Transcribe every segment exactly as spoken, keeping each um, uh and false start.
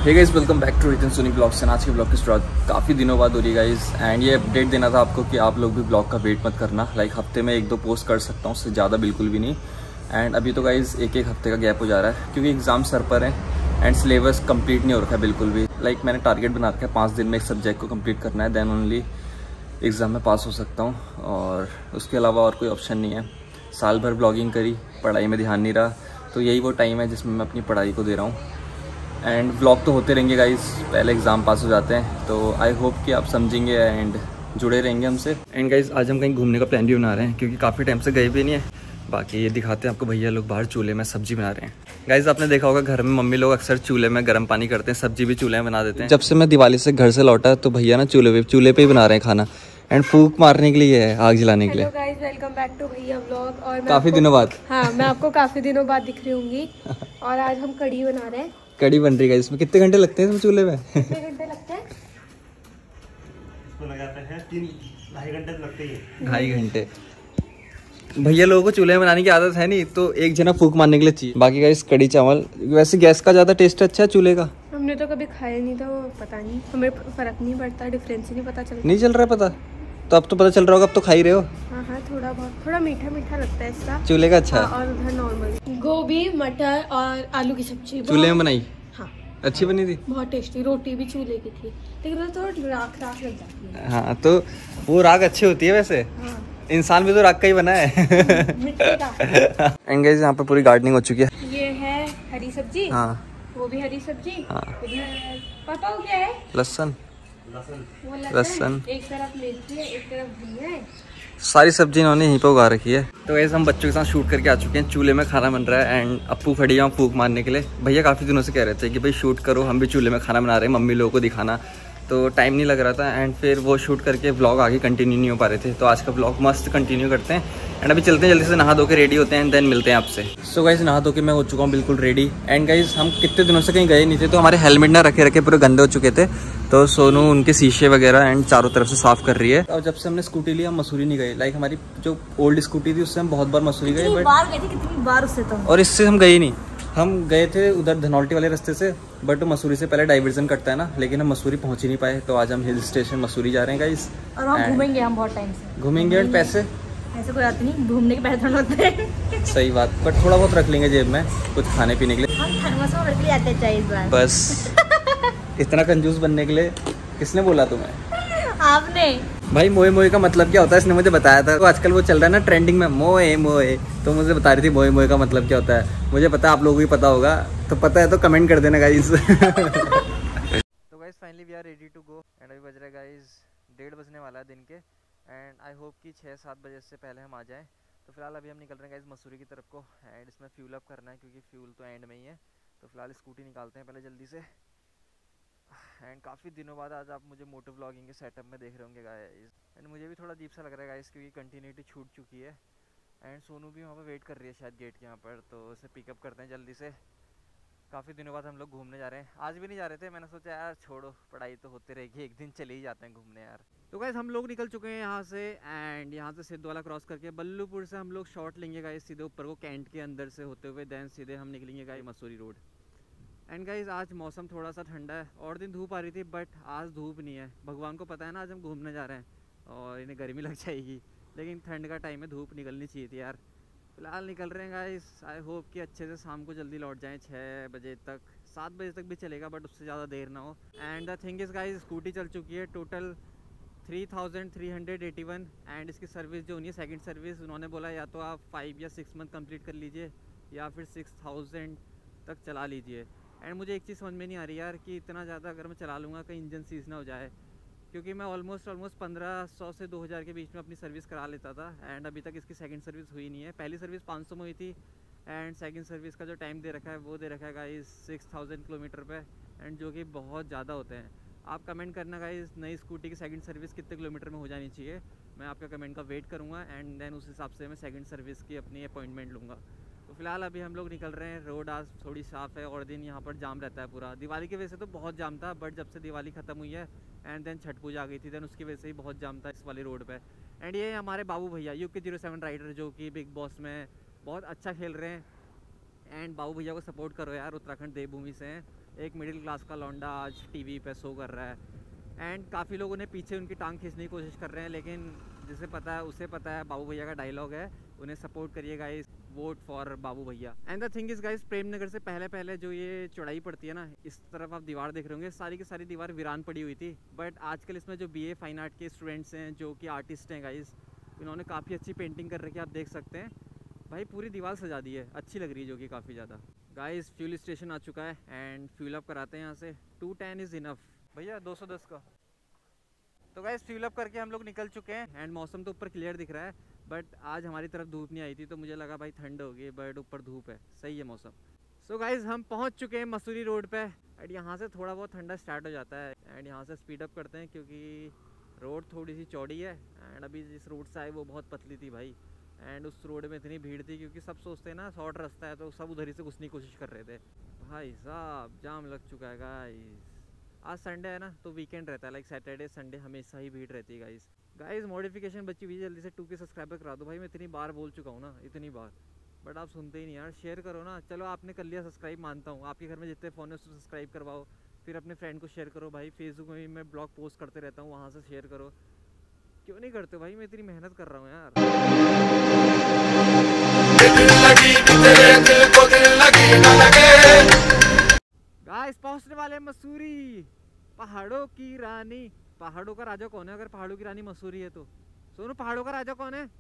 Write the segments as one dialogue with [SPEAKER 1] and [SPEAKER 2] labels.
[SPEAKER 1] Hey guys, welcome back to Ritan Soni blogs. आज के blog की शुरुआत काफ़ी दिनों बाद हो रही है गाइस, एंड ये अपडेट देना था आपको कि आप लोग भी ब्लॉग का वेट मत करना। लाइक हफ्ते में एक दो पोस्ट कर सकता हूँ, उससे ज़्यादा बिल्कुल भी नहीं। एंड अभी तो गाइस एक एक हफ्ते का गैप हो जा रहा है क्योंकि एग्जाम सर पर है एंड सिलेबस कंप्लीट नहीं हो रखा है बिल्कुल भी। लाइक like, मैंने टारगेट बना रखा है पाँच दिन में एक सब्जेक्ट को कम्प्लीट करना है, देन ओनली एग्ज़ाम में पास हो सकता हूँ। और उसके अलावा और कोई ऑप्शन नहीं है। साल भर ब्लॉगिंग करी, पढ़ाई में ध्यान नहीं रहा, तो यही वो टाइम है जिसमें मैं अपनी पढ़ाई को दे रहा हूँ। एंड व्लॉग तो होते रहेंगे गाइस, पहले एग्ज़ाम पास हो जाते हैं, तो आई होप कि आप समझेंगे एंड जुड़े रहेंगे हमसे। एंड गाइस आज हम कहीं घूमने का प्लान भी बना रहे हैं क्योंकि काफ़ी टाइम से गए भी नहीं है। बाकी ये दिखाते हैं आपको, भैया लोग बाहर चूल्हे में सब्जी बना रहे हैं। गाइस आपने देखा होगा घर में मम्मी लोग अक्सर चूल्हे में गर्म पानी करते हैं, सब्जी भी चूल्हे में बना देते हैं। जब से मैं दिवाली से घर से लौटा तो भैया ना चूल्हे पे चूल्हे पे ही बना रहे हैं खाना, एंड फूक मारने के लिए है, आग जलाने के लिए।
[SPEAKER 2] Hello guys, welcome back to भैया व्लॉग। और
[SPEAKER 1] काफ़ी दिनों बाद
[SPEAKER 2] हाँ मैं आपको काफ़ी दिनों बाद दिख रही होंगी। और आज हम कढ़ी बना रहे हैं।
[SPEAKER 1] कड़ी बन रही है। इसमें कितने घंटे लगते हैं इसमें चूल्हे में?
[SPEAKER 2] कितने घंटे लगते हैं
[SPEAKER 3] इसको? लगाते हैं तीन ढाई घंटे लगते ही।
[SPEAKER 1] ढाई घंटे। भैया लोगों को चूल्हे में बनाने की आदत है नहीं, तो एक जना फूक मारने के लिए चाहिए। बाकी गाइस कड़ी चावल, वैसे गैस का ज़्यादा टेस्ट अच्छा है चूल्हे का?
[SPEAKER 2] हमने तो कभी खाया नहीं था, वो पता नहीं, हमें फर्क नहीं पड़ता, डिफरेंस ही नहीं पता चलता।
[SPEAKER 1] नहीं चल रहा है पता? तो अब तो पता चल रहा होगा, अब तो खा ही रहे हो।
[SPEAKER 2] हाँ हाँ थोड़ा बहुत, थोड़ा मीठा मीठा लगता है इसका
[SPEAKER 1] चूल्हे का अच्छा।
[SPEAKER 2] हाँ, और उधर नॉर्मल गोभी मटर और आलू की सब्जी
[SPEAKER 1] चूल्हे में बनाई?
[SPEAKER 2] हाँ
[SPEAKER 1] अच्छी बनी थी,
[SPEAKER 2] बहुत टेस्टी। रोटी भी चूल्हे की थी, लेकिन वो थोड़ा राख राख लग जाती है।
[SPEAKER 1] हाँ तो वो राग अच्छी होती है वैसे।
[SPEAKER 2] हाँ
[SPEAKER 1] इंसान भी तो राग का ही बना है।
[SPEAKER 2] मिट्टी का।
[SPEAKER 1] एंड गाइस यहाँ पे पूरी गार्डनिंग हो चुकी है।
[SPEAKER 2] ये है हरी सब्जी,
[SPEAKER 1] हाँ
[SPEAKER 2] वो भी हरी सब्जी।
[SPEAKER 1] हाँ।
[SPEAKER 2] इधर पापा वो क्या है?
[SPEAKER 1] लहसुन।
[SPEAKER 2] वो
[SPEAKER 1] लहसुन।
[SPEAKER 2] लहसुन, एक तरफ मेथी है, एक तरफ धनिया है।
[SPEAKER 1] सारी सब्जी इन्होंने यहीं पे उगा रखी है। तो वैसे हम बच्चों के साथ शूट करके आ चुके हैं, चूल्हे में खाना बन रहा है एंड अप्पू खड़ी है फूक मारने के लिए। भैया काफ़ी दिनों से कह रहे थे कि भाई शूट करो, हम भी चूल्हे में खाना बना रहे हैं, मम्मी लोगों को दिखाना, तो टाइम नहीं लग रहा था। एंड फिर वो शूट करके व्लॉग आगे कंटिन्यू नहीं हो पा रहे थे, तो आज का व्लॉग मस्त कंटिन्यू करते हैं। एंड अभी चलते हैं, जल्दी से नहा धो के रेडी होते हैं, देन मिलते हैं आपसे। सो गाइस नहा धो के मैं हो चुका हूँ बिल्कुल रेडी। एंड गाइस हम कितने दिनों से कहीं गए नहीं थे, तो हमारे हेलमेट ना रखे रखे पूरे गंदे हो चुके थे, तो सोनू उनके शीशे वगैरह एंड चारों तरफ से साफ कर रही है। और जब से हमने स्कूटी ली हम मसूरी नहीं गए। लाइक हमारी जो ओल्ड स्कूटी थी उससे हम बहुत बार मसूरी गए, बट
[SPEAKER 2] बार गए थे, कितनी बार उससे तो।
[SPEAKER 1] और इससे हम गए नहीं। हम गए थे उधर धनौल्टी वाले रास्ते से, बट मसूरी से पहले डाइवर्जन कटता है ना, लेकिन हम मसूरी पहुंच ही नहीं पाए। तो आज हम हिल स्टेशन मसूरी जा रहे हैं गाइस,
[SPEAKER 2] और हम घूमेंगे, हम बहुत टाइम से
[SPEAKER 1] घूमेंगे। एंड पैसे
[SPEAKER 2] ऐसे कोई आते नहीं, घूमने के पैसे थोड़ा होते हैं।
[SPEAKER 1] सही बात, बट थोड़ा बहुत रख लेंगे जेब में कुछ खाने पीने के लिए।
[SPEAKER 2] हम थर्मस में रख लिए आते चाहिए इस बार।
[SPEAKER 1] बस इतना कंजूस बनने के लिए किसने बोला तुम्हें?
[SPEAKER 2] आपने।
[SPEAKER 1] भाई मोए मोए का मतलब क्या होता है इसने मुझे बताया था। तो आजकल वो चल रहा है ना ट्रेंडिंग में, मोए मोए, तो मुझे बता रही थी मोए मोए का मतलब क्या होता है। मुझे पता है, आप लोगों को भी पता होगा, तो पता है तो कमेंट कर देना गाइस। तो guys finally we are ready to go and अभी बज रहा है गाइस डेढ़ बजने वाला है दिन के। एंड आई होप कि छः सात बजे से पहले हम आ जाएँ। तो फिलहाल अभी हम निकल रहे हैं गाइस मसूरी की तरफ को, एंड इसमें फ्यूल अप करना है क्योंकि फ्यूल तो एंड में ही है। तो फिलहाल स्कूटी निकालते हैं पहले जल्दी से। एंड काफ़ी दिनों बाद आज आप मुझे मोटो व्लॉगिंग के सेटअप में देख रहे होंगे गाइस। एंड मुझे भी थोड़ा अजीब सा लग रहा है गाइस क्योंकि कंटिन्यूटी छूट चुकी है। एंड सोनू भी वहाँ पर वेट कर रही है शायद गेट के यहाँ पर, तो उसे पिकअप करते हैं जल्दी से। काफ़ी दिनों बाद हम लोग घूमने जा रहे हैं। आज भी नहीं जा रहे थे, मैंने सोचा यार छोड़ो, पढ़ाई तो होती रहेगी, एक दिन चले ही जाते हैं घूमने यार। तो गाइस हम लोग निकल चुके हैं यहाँ से, एंड यहाँ से सिद्ध वाला क्रॉस करके बल्लूपुर से हम लोग शॉर्ट लेंगे गाइस सीधे ऊपर को कैंट के अंदर से होते हुए, देन सीधे हम निकलेंगे guys Mussoorie road. And guys आज मौसम थोड़ा सा ठंडा है, और दिन धूप आ रही थी बट आज धूप नहीं है। भगवान को पता है ना आज हम घूमने जा रहे हैं और इन्हें गर्मी लग जाएगी, लेकिन ठंड का टाइम है, धूप निकलनी चाहिए थी यार। फिलहाल निकल रहे हैं गाइस, आई होप कि अच्छे से शाम को जल्दी लौट जाएं, छः बजे तक, सात बजे तक भी चलेगा बट उससे ज़्यादा देर ना हो। And the thing is guys scooty चल चुकी है total three thousand three hundred eighty one. And इसकी सर्विस जो होनी है सेकंड सर्विस, उन्होंने बोला या तो आप फाइव या सिक्स मंथ कंप्लीट कर लीजिए या फिर सिक्स थाउजेंड तक चला लीजिए। एंड मुझे एक चीज़ समझ में नहीं आ रही यार कि इतना ज़्यादा अगर मैं चला लूँगा कहीं इंजन सीज ना हो जाए, क्योंकि मैं ऑलमोस्ट ऑलमोस्ट पंद्रह सौ से दो हज़ार के बीच में अपनी सर्विस करा लेता था। एंड अभी तक इसकी सेकंड सर्विस हुई नहीं है। पहली सर्विस पाँच सौ में हुई थी, एंड सेकंड सर्विस का जो टाइम दे रखा है वो दे रखा है गाइस सिक्स थाउजेंड किलोमीटर पे, एंड जो कि बहुत ज़्यादा होते हैं। आप कमेंट करना गाइस नई स्कूटी की सेकंड सर्विस कितने किलोमीटर में हो जानी चाहिए, मैं आपका कमेंट का वेट करूँगा, एंड देन उस हिसाब से मैं सेकंड सर्विस की अपनी अपॉइंटमेंट लूँगा। तो फिलहाल अभी हम लोग निकल रहे हैं, रोड आज थोड़ी साफ़ है और दिन यहाँ पर जाम रहता है पूरा। दिवाली की वजह से तो बहुत जाम था, बट जब से दिवाली ख़त्म हुई है एंड देन छठ पूजा आ गई थी, देन उसकी वजह से ही बहुत जाम था इस वाली रोड पे। एंड ये हमारे बाबू भैया यू के जीरो सेवन राइडर जो कि बिग बॉस में बहुत अच्छा खेल रहे हैं। एंड बाबू भैया को सपोर्ट करो यार, उत्तराखंड देवभूमि से हैं। एक मिडिल क्लास का लौंडा आज टीवी पे शो कर रहा है, एंड काफ़ी लोगों ने पीछे उनकी टांग खींचने की कोशिश कर रहे हैं, लेकिन जिसे पता है उसे पता है बाबू भैया का डायलॉग है, उन्हें सपोर्ट करिए guys, vote for Babu Bhaiya. And the thing is guys, Prem Nagar से पहले पहले जो ये चौड़ाई पड़ती है ना, इस तरफ आप दीवार देख रहे होंगे, सारी की सारी दीवार वीरान पड़ी हुई थी, बट आजकल इसमें जो बी ए फाइन आर्ट के स्टूडेंट्स हैं, जो कि आर्टिस्ट हैं गाइस, इन्होंने काफ़ी अच्छी पेंटिंग कर रखी है, आप देख सकते हैं भाई, पूरी दीवार सजा दी है, अच्छी लग रही है जो कि काफ़ी ज़्यादा। गाइस फ्यूल स्टेशन आ चुका है एंड फ्यूल अप कराते हैं यहाँ से, टू टेन इज़ इनफ भैया, दो सौ दस का। तो गाइस फ्यूल अप करके हम लोग निकल चुके हैं एंड मौसम तो ऊपर क्लियर दिख रहा है, बट आज हमारी तरफ धूप नहीं आई थी, तो मुझे लगा भाई ठंड होगी, बट ऊपर धूप है, सही है मौसम। सो गाइस हम पहुँच चुके हैं मसूरी रोड पे एंड यहाँ से थोड़ा बहुत ठंडा स्टार्ट हो जाता है एंड यहाँ से स्पीड अप करते हैं क्योंकि रोड थोड़ी सी चौड़ी है एंड अभी जिस रोड से आए वो बहुत पतली थी भाई, एंड उस रोड में इतनी भीड़ थी क्योंकि सब सोचते हैं ना शॉर्ट रास्ता है, तो सब उधर ही से घुसने की कोशिश कर रहे थे। भाई साहब जाम लग चुका है गाइस, आज संडे है ना तो वीकेंड रहता है, लाइक सैटरडे संडे हमेशा ही भीड़ रहती है गाइस। गाइस मॉडिफिकेशन बची हुई है, जल्दी से टू के सब्सक्राइबर करा दो भाई, मैं इतनी बार बोल चुका हूँ ना, इतनी बार, बट आप सुनते ही नहीं यार। शेयर करो ना, चलो आपने कर लिया सब्सक्राइब, मानता हूँ, आपके घर में जितने फ़ोन है उसको सब्सक्राइब करवाओ, फिर अपने फ्रेंड को शेयर करो भाई, फेसबुक में भी मैं ब्लॉग पोस्ट करते रहता हूँ, वहाँ से शेयर करो, क्यों नहीं करते भाई, मैं इतनी मेहनत कर रहा हूँ यार। गाइस पहुंचने वाले मसूरी, पहाड़ों की रानी। पहाड़ों का राजा कौन है? अगर पहाड़ों की रानी मसूरी है तो सोनू, पहाड़ों का राजा कौन है?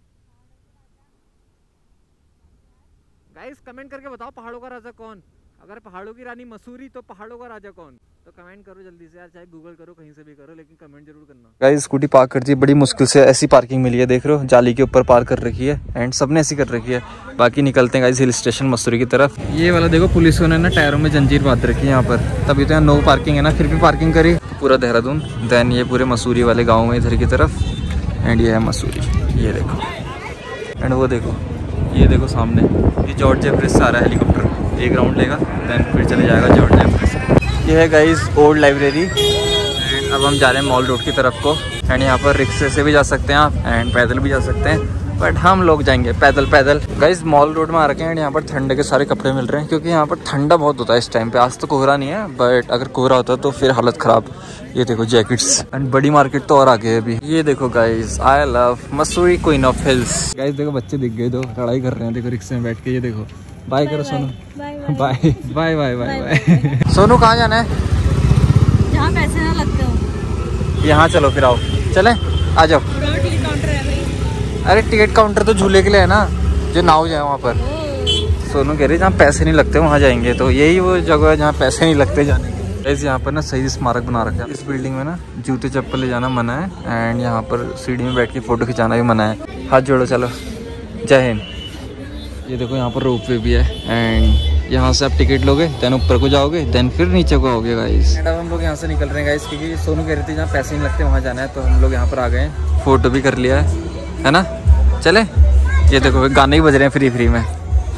[SPEAKER 1] गाइस कमेंट करके बताओ पहाड़ों का राजा कौन? अगर पहाड़ों की रानी मसूरी तो पहाड़ों का राजा कौन? तो कमेंट करो जल्दी से यार, चाहे गूगल करो, कहीं से भी करो, लेकिन कमेंट जरूर करना। गाइस स्कूटी पार्क कर दी, बड़ी मुश्किल से ऐसी पार्किंग मिली है, देख रहे हो जाली के ऊपर पार्क कर रखी है एंड सबने ऐसी कर रखी है। बाकी निकलते हैं गाइस हिल स्टेशन मसूरी की तरफ। ये वाला देखो पुलिस ने ना टायरों में जंजीर बांध रखी है यहाँ पर, तभी तो यहाँ नो पार्किंग है ना, फिर भी पार्किंग करी। पूरा देहरादून, देन ये पूरे मसूरी वाले गाँव में इधर की तरफ, एंड ये है मसूरी, ये देखो, एंड वो देखो, ये देखो सामने ये जॉर्ज जेफरी से आ रहा है हेलीकॉप्टर, एक राउंड लेगा देन फिर चले जाएगा जॉर्ज जेफरी से। ये है गाइस ओल्ड लाइब्रेरी एंड अब हम जा रहे हैं मॉल रोड की तरफ को, एंड यहाँ पर रिक्शे से भी जा सकते हैं आप एंड पैदल भी जा सकते हैं, बट हम लोग जाएंगे पैदल पैदल। गाइस मॉल रोड में आ रखे हैं एंड यहाँ पर ठंडे के सारे कपड़े मिल रहे हैं क्योंकि यहाँ पर ठंडा बहुत होता है इस टाइम पे। आज तो कोहरा नहीं है, बट अगर कोहरा होता तो फिर हालत ख़राब। ये देखो जैकेट्स, एंड बड़ी मार्केट तो और आगे है अभी। ये देखो guys, I love Mussoorie queen of hills. Guys देखो बच्चे दिख गए, दो लड़ाई कर रहे हैं, देखो रिक्शे में बैठ के। ये देखो बाय करो Sonu, bye bye bye bye bye. Sonu कहाँ जाना है?
[SPEAKER 2] जहाँ पैसे ना लगते हो।
[SPEAKER 1] यहाँ चलो फिर आओ, चले आ जाओ। अरे टिकट काउंटर तो झूले के लिए है ना, जो नाव जाए वहाँ पर। सोनू कह रही जहाँ पैसे नहीं लगते वहाँ जाएंगे, तो यही वो जगह है जहाँ पैसे नहीं लगते जाने के। ऐसे यहाँ पर ना सही स्मारक बना रखा है। इस बिल्डिंग में ना जूते चप्पल ले जाना मना है एंड यहाँ पर सीढ़ी में बैठ के फोटो खिंचाना भी मना है। हाथ जोड़ो, चलो जय हिंद। ये देखो यहाँ पर रोप वे भी है एंड यहाँ से आप टिकट लोगे देन ऊपर को जाओगे देन फिर नीचे को आओगे गाइस। एंड अब हम लोग यहाँ से निकल रहे हैं गाइस क्योंकि सोनू कह रही थी जहाँ पैसे नहीं लगते वहाँ जाना है, तो हम लोग यहाँ पर आ गए हैं, फोटो भी कर लिया है है ना। चले, ये देखो गाने भी बज रहे हैं फ्री फ्री में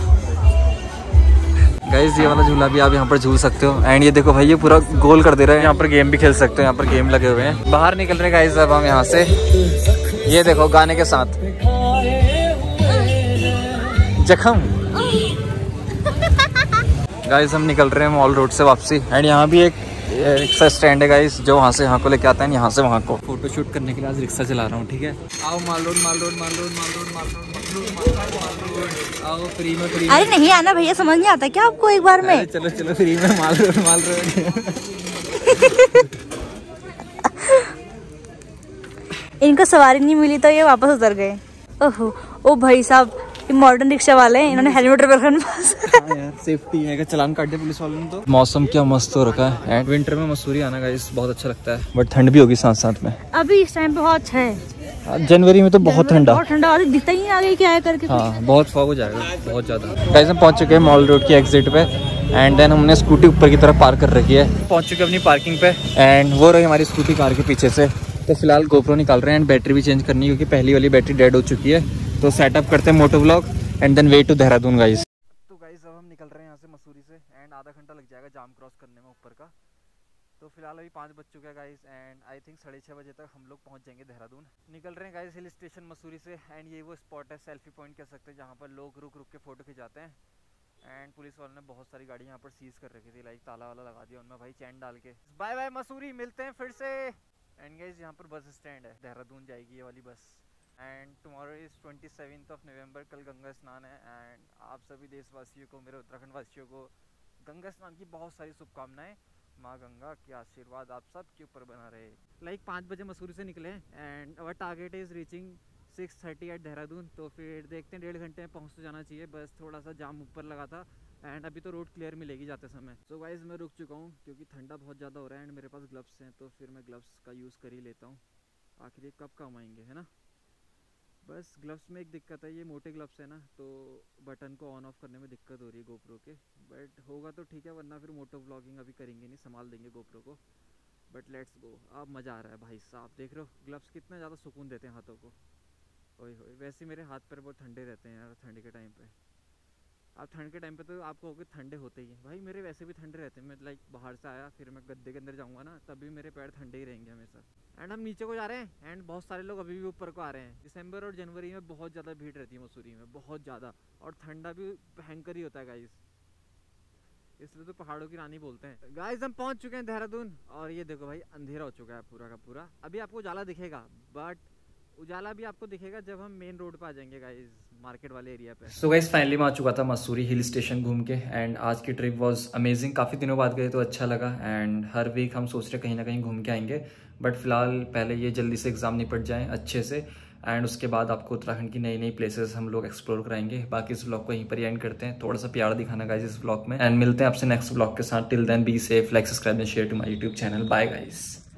[SPEAKER 1] गाइस। ये वाला झूला भी आप यहाँ पर झूल सकते हो एंड ये देखो भाई ये पूरा गोल कर दे रहा है, यहाँ पर गेम भी खेल सकते हो, यहाँ पर गेम लगे हुए हैं। बाहर निकल रहे हैं गाइस अब हम यहाँ से, ये देखो गाने के साथ जखम। गाइस हम निकल रहे हैं मॉल रोड से वापसी एंड यहाँ भी एक रिक्शा स्टैंड है गाइस, जो वहाँ से यहाँ को लेके आता है, यहाँ से वहाँ को। फोटो शूट करने के लिए आज रिक्शा चला रहा हूँ, ठीक है। आओ mall road mall road mall road mall road mall road mall road, आओ फ्री में फ्री।
[SPEAKER 2] अरे नहीं आना भैया, समझ नहीं आता क्या आपको एक बार में?
[SPEAKER 1] चलो चलो फ्री में माल रोड माल रोड।
[SPEAKER 2] इनको सवारी नहीं मिली तो ये वापस उतर गए। ओहो ओ भाई साहब, मॉडर्न रिक्शा वाले हैं, इन्होंने हेलमेट रखा पास।
[SPEAKER 1] हाँ यार सेफ्टी है, चलान काट दिया पुलिस वालों ने तो। मौसम क्या मस्त हो रखा है एंड विंटर में मसूरी आना गाइस बहुत अच्छा लगता है, बट ठंड भी होगी साथ साथ में।
[SPEAKER 2] अभी इस टाइम पे बहुत अच्छा है,
[SPEAKER 1] जनवरी में तो बहुत ठंडा,
[SPEAKER 2] बहुत ठंडा, अभी दिखता ही नहीं आगे क्या है करके।
[SPEAKER 1] हाँ बहुत फॉग हो जाएगा बहुत ज्यादा। गाइस हम पहुंच चुके हैं मॉल रोड की एग्जिट पे एंड देन हमने स्कूटी ऊपर की तरफ पार्क कर रखी है। पहुंच चुके हैं अपनी पार्किंग पे एंड वो रही हमारी स्कूटी कार के पीछे से। तो फिलहाल गोप्रो निकाल रहे हैं एंड बैटरी भी चेंज करनी है क्योंकि पहली वाली बैटरी डेड हो चुकी है। तो सेटअप करते हैं moto vlog and then way to Dehradun guys. तो गाइस अब हम निकल रहे हैं यहाँ से मसूरी से एंड आधा घंटा लग जाएगा जाम क्रॉस करने में ऊपर का। तो फिलहाल अभी पाँच बज चुका है गाइस एंड आई थिंक साढ़े छः बजे तक हम लोग पहुँच जाएंगे देहरादून। निकल रहे हैं गाइस हिल स्टेशन मसूरी से एंड ये वो स्पॉट है, सेल्फी पॉइंट कह सकते हैं, जहाँ पर लोग रुक रुक के फ़ोटो खिंचाते हैं। एंड पुलिस वालों ने बहुत सारी गाड़ी यहाँ पर सीज कर रखी थी, लाइक ताला वाला लगा दिया उनमें भाई चैन डाल के। बाय बाय मसूरी, मिलते हैं फिर से। एंड गाइस यहाँ पर बस स्टैंड है, देहरादून जाएगी ये वाली bus. And tomorrow is twenty seventh of November, कल गंगा स्नान है। एंड आप सभी देशवासियों को, मेरे उत्तराखंड वासियों को गंगा स्नान की बहुत सारी शुभकामनाएं। माँ गंगा के आशीर्वाद आप सब के ऊपर बना रहे। लाइक पाँच बजे मसूरी से निकले and our target is reaching six thirty at Dehradun. तो फिर देखते हैं, डेढ़ घंटे में पहुँच तो जाना चाहिए, बस थोड़ा सा जाम ऊपर लगा था। एंड अभी तो रोड क्लियर मिलेगी जाते समय। सो so गाइज मैं रुक चुका हूँ क्योंकि ठंडा बहुत ज़्यादा हो रहा है एंड मेरे पास ग्लव्स हैं, तो फिर मैं ग्लव्स का यूज़ कर ही लेता हूँ। आखिर ये कब काम आएंगे, है ना। बस ग्लव्स में एक दिक्कत है, ये मोटे ग्लव्स है ना, तो बटन को ऑन ऑफ करने में दिक्कत हो रही है गोप्रो के। बट होगा तो ठीक है, वरना फिर मोटो व्लॉगिंग अभी करेंगे नहीं, संभाल देंगे गोप्रो को। बट लेट्स गो, अब मज़ा आ रहा है भाई साहब। देख रहे हो ग्लव्स कितना ज़्यादा सुकून देते हैं हाथों को। ओए होए, वैसे मेरे हाथ पैर बहुत ठंडे रहते हैं यार ठंडी के टाइम पे। आप ठंड के टाइम पे तो आपको होगे ठंडे होते ही हैं भाई, मेरे वैसे भी ठंडे रहते हैं। मैं लाइक बाहर से आया, फिर मैं गद्दे के अंदर जाऊँगा ना, तभी मेरे पैर ठंडे ही रहेंगे हमेशा। एंड हम नीचे को जा रहे हैं एंड बहुत सारे लोग अभी भी ऊपर को आ रहे हैं। दिसंबर और जनवरी में बहुत ज़्यादा भीड़ रहती है मसूरी में, बहुत ज़्यादा, और ठंडा भी भयंकर ही होता है गाइस, इसलिए तो पहाड़ों की रानी बोलते हैं। गाइस हम पहुंच चुके हैं देहरादून और ये देखो भाई अंधेरा हो चुका है पूरा का पूरा। अभी आपको उजाला दिखेगा, बट उजाला भी आपको दिखेगा जब हम मेन रोड पे आ जाएंगे गाइस, मार्केट वाले एरिया पे।
[SPEAKER 4] सो गाइस फाइनली मैं आ चुका था मसूरी हिल स्टेशन घूम के एंड आज की ट्रिप वाज अमेजिंग। काफ़ी दिनों बाद गए तो अच्छा लगा एंड हर वीक हम सोच रहे कहीं ना कहीं घूम के आएंगे, बट फिलहाल पहले ये जल्दी से एग्जाम निपट जाएं अच्छे से एंड उसके बाद आपको उत्तराखंड की नई नई प्लेसेस हम लोग एक्सप्लोर कराएंगे। बाकी इस व्लॉग को यहीं पर एंड करते हैं, थोड़ा सा प्यार दिखाना गाइस इस व्लॉग में, एंड मिलते हैं आपसे नेक्स्ट व्लॉग के साथ। Till then be safe, like subscribe and share to my YouTube channel. Bye guys.